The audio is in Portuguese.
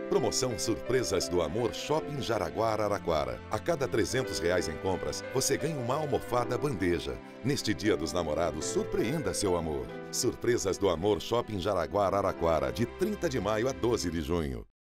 Promoção Surpresas do Amor Shopping Jaraguá Araraquara. A cada R$ 300 em compras, você ganha uma almofada bandeja. Neste Dia dos Namorados, surpreenda seu amor. Surpresas do Amor Shopping Jaraguá Araraquara, de 30 de maio a 12 de junho.